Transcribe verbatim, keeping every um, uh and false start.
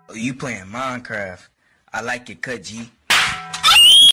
Oh, you playing Minecraft. I like your cut, G.